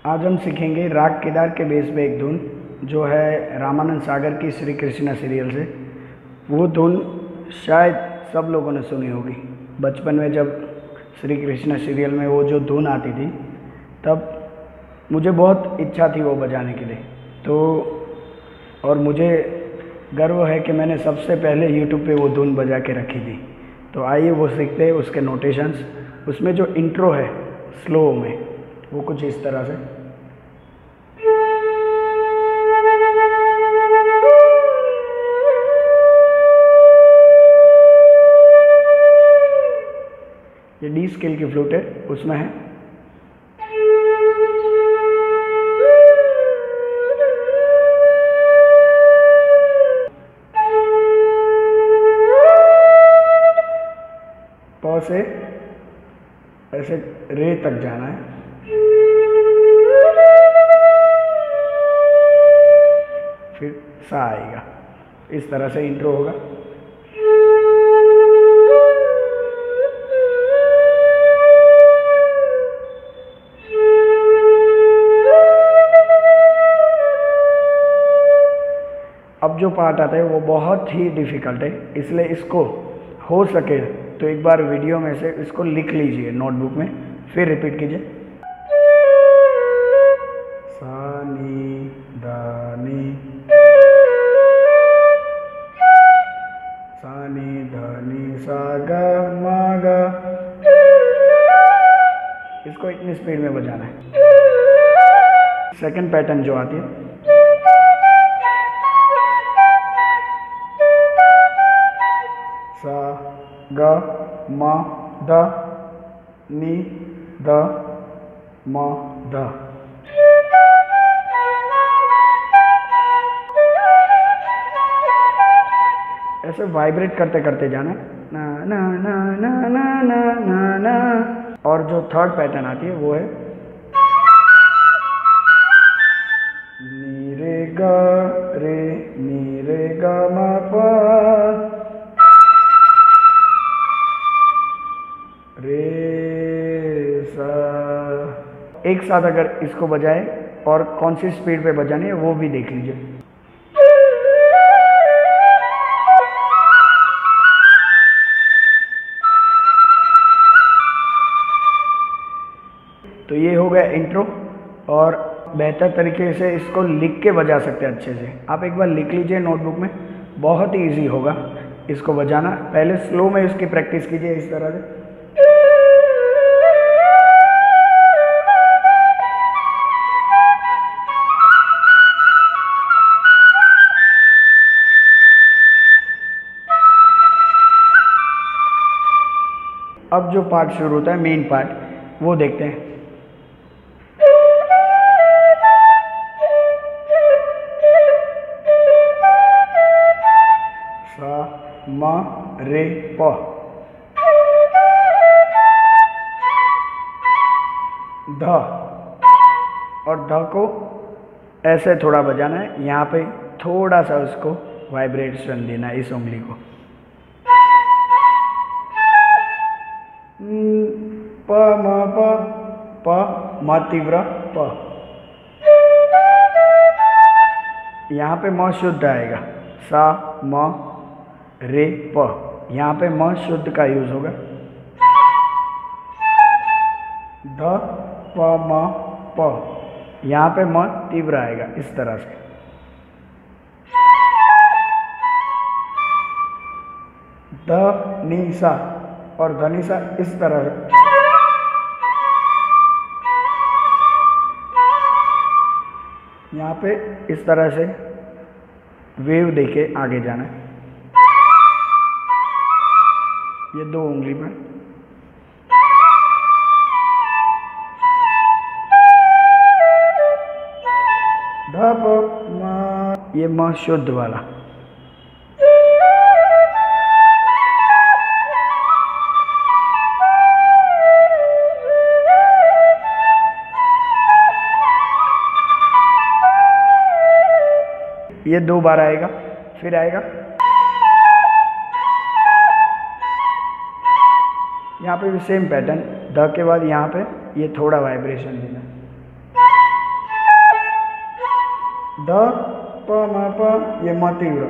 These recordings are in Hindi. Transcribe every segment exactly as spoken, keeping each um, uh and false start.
आज हम सीखेंगे राग केदार के बेस पे एक धुन जो है रामानंद सागर की श्री कृष्णा सीरियल से। वो धुन शायद सब लोगों ने सुनी होगी। बचपन में जब श्री कृष्णा सीरियल में वो जो धुन आती थी तब मुझे बहुत इच्छा थी वो बजाने के लिए। तो और मुझे गर्व है कि मैंने सबसे पहले यूट्यूब पे वो धुन बजा के रखी थी। तो आइए वो सीखते हैं उसके नोटेशंस। उसमें जो इंट्रो है स्लो में वो कुछ इस तरह से। ये डी स्केल की फ्लूट है, उसमें है प से ऐसे रे तक जाना है। फिर सा आएगा। इस तरह से इंट्रो होगा। अब जो पार्ट आता है वो बहुत ही डिफ़िकल्ट है, इसलिए इसको हो सके तो एक बार वीडियो में से इसको लिख लीजिए नोटबुक में, फिर रिपीट कीजिए। सा नी धा नी, सा नी धा नी सा गा मा गा। इसको इतनी स्पीड में बजाना है। सेकंड पैटर्न जो आती है सा गा मा धा नी धा मा धा। ऐसे वाइब्रेट करते करते जाना ना ना ना ना ना ना ना ना। और जो थर्ड पैटर्न आती है वो है नी रे गा रे नी रे गा मा पा रे सा। एक साथ अगर इसको बजाए और कौन सी स्पीड पे बजानी है वो भी देख लीजिए। तो ये हो गया इंट्रो। और बेहतर तरीके से इसको लिख के बजा सकते हैं अच्छे से। आप एक बार लिख लीजिए नोटबुक में, बहुत ही इजी होगा इसको बजाना। पहले स्लो में इसकी प्रैक्टिस कीजिए इस तरह से। अब जो पार्ट शुरू होता है मेन पार्ट वो देखते हैं। सा मा रे प, ध। और ध को ऐसे थोड़ा बजाना है। यहाँ पे थोड़ा सा उसको वाइब्रेशन देना है इस उंगली को। प म प प म तीव्र प। यहाँ पे म शुद्ध आएगा। सा म रे प। यहाँ पे म शुद्ध का यूज होगा। ध प म प। यहाँ पे म तीव्र आएगा इस तरह से। ध नी सा और धनी सा इस तरह से। यहाँ पे इस तरह से वेव देके आगे जाना है। ये दो उंगली में ध प म, ये म शुद्ध वाला। ये दो बार आएगा। फिर आएगा यहाँ पे भी सेम पैटर्न, ध के बाद यहाँ पे ये थोड़ा वाइब्रेशन देना। ध प म प, ये म तीव्र।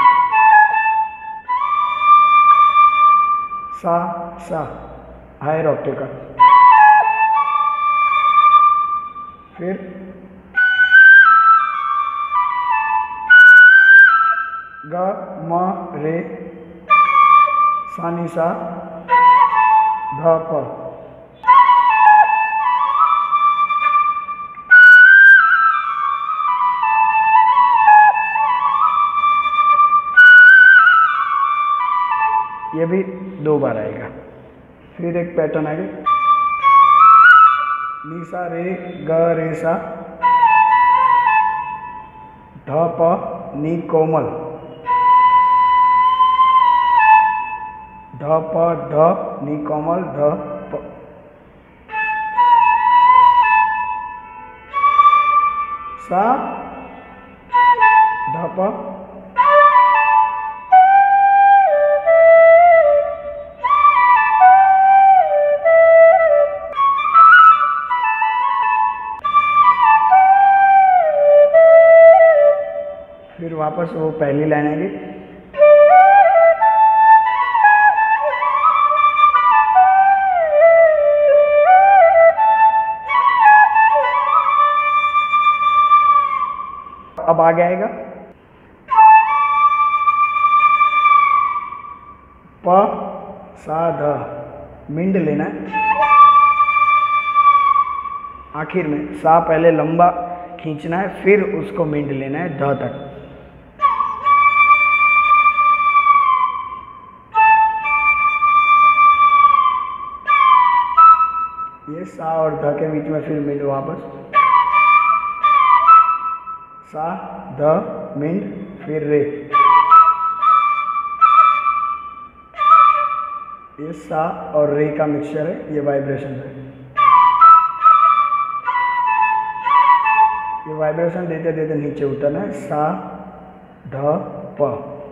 सा सा हायर ऑक्टेव का। फिर ग म रे, सा नी सा, ध प। ये भी दो बार आएगा। फिर एक पैटर्न आएगा, नी सा रे ग रे सा, ध प नी कोमल, ध प ध नी कोमल, ध प। सा ध प, फिर वापस वो पहली लाइन आएगी, अब आगे आएगा प सा ध, मिंड लेना है। आखिर में सा पहले लंबा खींचना है, फिर उसको मिंड लेना है ध तक। ये सा और ध के बीच में फिर मिंड वापस, सा ध मिंड, फिर रे। ये सा और रे का मिक्सचर है, ये वाइब्रेशन है। ये वाइब्रेशन देते देते नीचे उतरना है, सा ध प।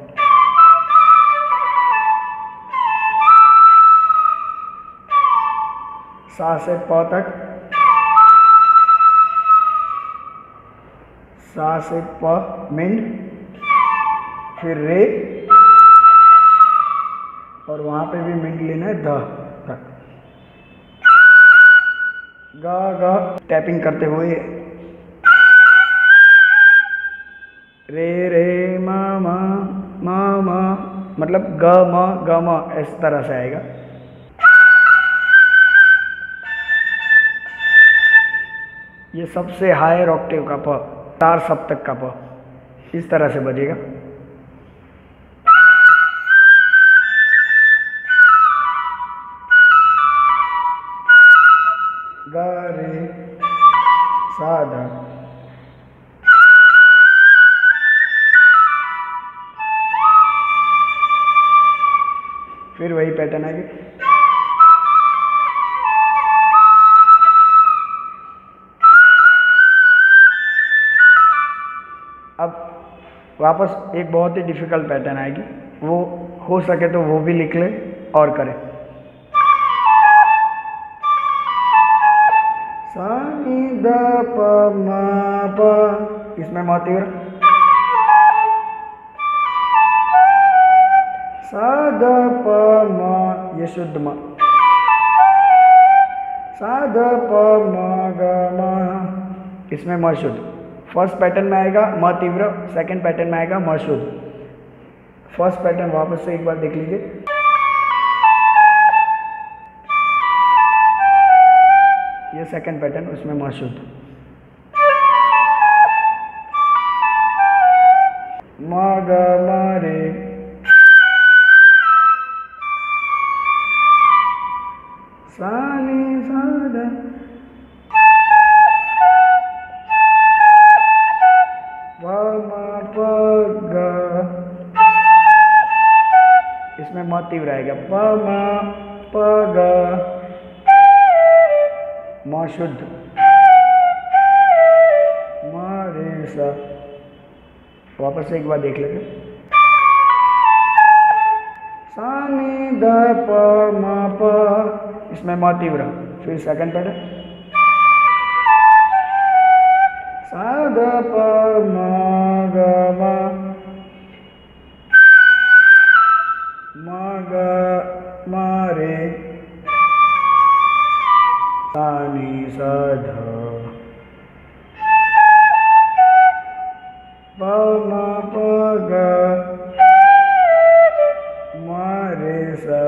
सा से प तक, सा से प मिंड, फिर रे, और वहां पे भी मिंड लेना है ध तक। ग ग टैपिंग करते हुए, रे रे म म म म, मतलब ग म ग म, इस तरह से आएगा। ये सबसे हायर ऑक्टेव का प, तार सप्तक का प, इस तरह से बजेगा। ग रे सा ध, फिर वही पैटर्न आएगी, अब वापस एक बहुत ही डिफिकल्ट पैटर्न आएगी, वो हो सके तो वो भी लिख ले और करें। सा नी ध प म प, इसमें म तीव्र, सा ध प म, ये शुद्ध म, सा ध प म ग म, इसमें म शुद्ध। फर्स्ट पैटर्न में आएगा म तीव्र, सेकंड पैटर्न में आएगा म शुद्ध। फर्स्ट पैटर्न वापस से एक बार देख लीजिए, ये सेकंड पैटर्न, उसमें म शुद्ध, म ग म रे, सा नी सा ध, प म प ग, इसमें म तीव्र आएगा, प म प ग, म शुद्ध, म रे सा। वापस से एक बार देख लेते, सा नी ध प म प, इसमें म तीव्र, फिर सेकंड पैटर्न, सा ध प म ग म म ग म रे सा नि सा ध प म प ग म रे सा।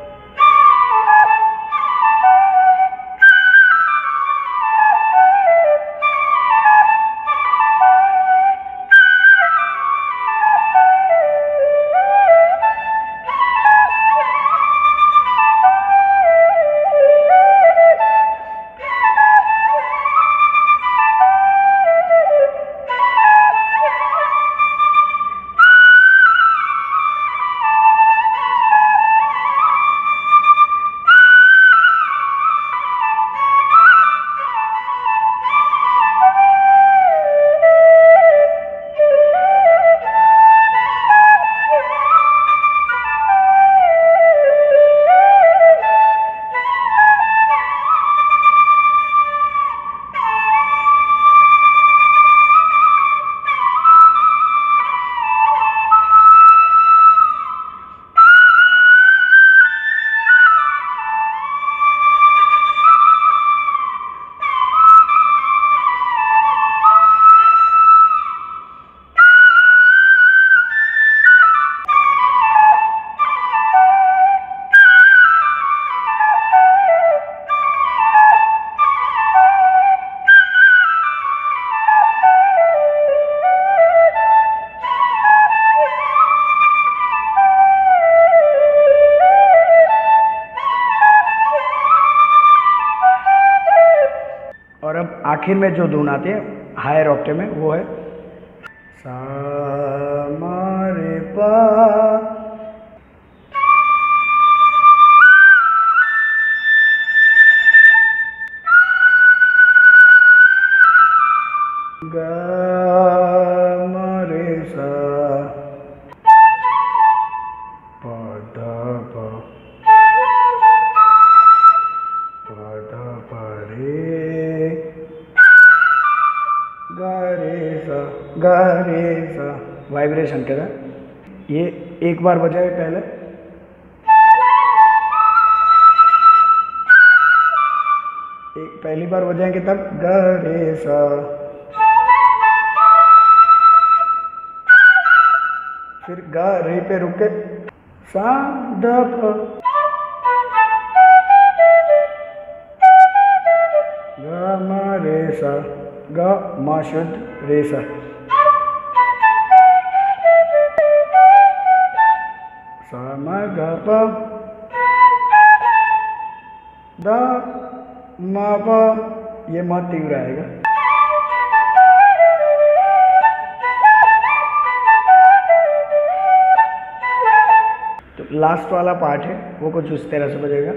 और अब आखिर में जो धुन आती है हायर ऑक्टेव में वो है सा म रे पा ग म रे सा प ध प प ध प रे ग रे सा ग रे सा वाइब्रेशन के साथ। ये एक बार बजाए पहले, एक पहली बार बजाएंगे तब ग रे सा, फिर ग रे पे रुक के सा ध प ग म रे सा ग म शुद्ध रे सा सा म ग प द म प, ये म तीव्र आएगा। तो लास्ट वाला पार्ट है वो कुछ उस तरह से बजेगा।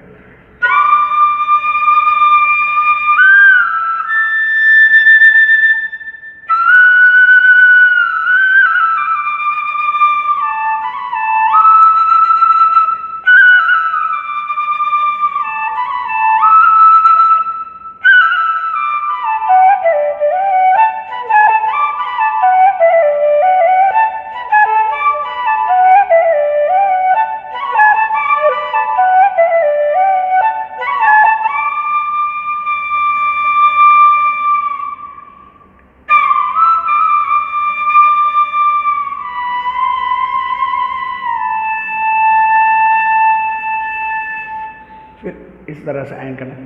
फिर इस तरह से एंड करना,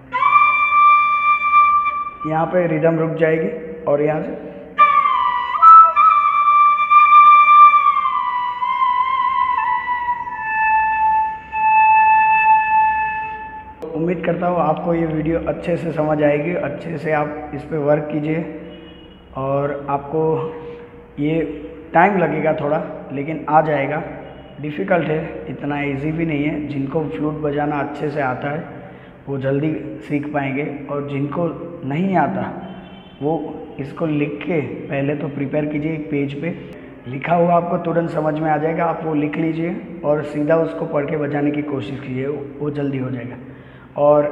यहाँ पे रिदम रुक जाएगी और यहाँ से उम्मीद करता हूँ आपको ये वीडियो अच्छे से समझ आएगी, अच्छे से आप इस पे वर्क कीजिए। और आपको ये टाइम लगेगा थोड़ा, लेकिन आ जाएगा। डिफ़िकल्ट है, इतना इजी भी नहीं है। जिनको फ्लूट बजाना अच्छे से आता है वो जल्दी सीख पाएंगे, और जिनको नहीं आता वो इसको लिख के पहले तो प्रिपेयर कीजिए। एक पेज पे लिखा हुआ आपको तुरंत समझ में आ जाएगा, आप वो लिख लीजिए और सीधा उसको पढ़ के बजाने की कोशिश कीजिए, वो जल्दी हो जाएगा। और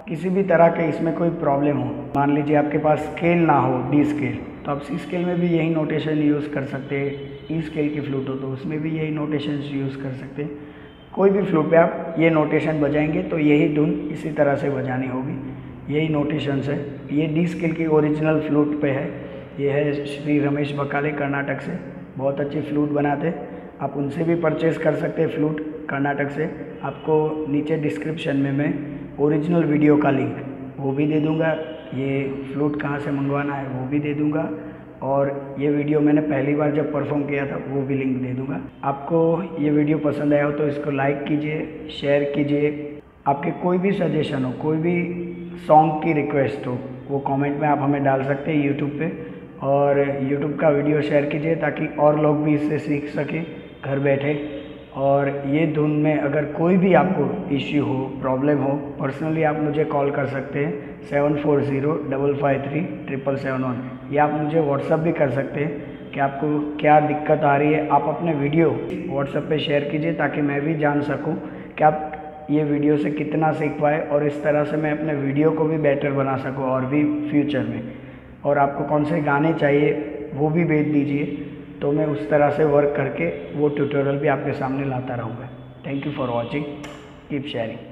किसी भी तरह के इसमें कोई प्रॉब्लम हो, मान लीजिए आपके पास स्केल ना हो, डी स्केल, तो आप सी स्केल में भी यही नोटेशन यूज़ कर सकते हैं। ई स्केल की फ्लूट हो तो उसमें भी यही नोटेशन यूज़ कर सकते हैं। कोई भी फ्लूट पे आप ये नोटेशन बजाएंगे तो यही धुन इसी तरह से बजानी होगी, यही नोटेशंस है। ये डी स्केल की ओरिजिनल फ्लूट पे है। ये है श्री रमेश बकाले कर्नाटक से, बहुत अच्छी फ्लूट बनाते। आप उनसे भी परचेज़ कर सकते हैं फ्लूट कर्नाटक से। आपको नीचे डिस्क्रिप्शन में मैं ओरिजिनल वीडियो का लिंक वो भी दे दूंगा, ये फ्लूट कहाँ से मंगवाना है वो भी दे दूंगा, और ये वीडियो मैंने पहली बार जब परफॉर्म किया था वो भी लिंक दे दूंगा। आपको ये वीडियो पसंद आया हो तो इसको लाइक कीजिए, शेयर कीजिए। आपके कोई भी सजेशन हो, कोई भी सॉन्ग की रिक्वेस्ट हो, वो कमेंट में आप हमें डाल सकते हैं यूट्यूब पे, और यूट्यूब का वीडियो शेयर कीजिए ताकि और लोग भी इससे सीख सकें घर बैठे। और ये धुन में अगर कोई भी आपको इश्यू हो, प्रॉब्लम हो, पर्सनली आप मुझे कॉल कर सकते हैं seven four zero double five three triple seven one, या आप मुझे व्हाट्सअप भी कर सकते हैं कि आपको क्या दिक्कत आ रही है। आप अपने वीडियो व्हाट्सअप पे शेयर कीजिए ताकि मैं भी जान सकूं कि आप ये वीडियो से कितना सीख पाए, और इस तरह से मैं अपने वीडियो को भी बेटर बना सकूं और भी फ्यूचर में। और आपको कौन से गाने चाहिए वो भी भेज दीजिए, तो मैं उस तरह से वर्क करके वो ट्यूटोरियल भी आपके सामने लाता रहूँगा। Thank you for watching, keep sharing.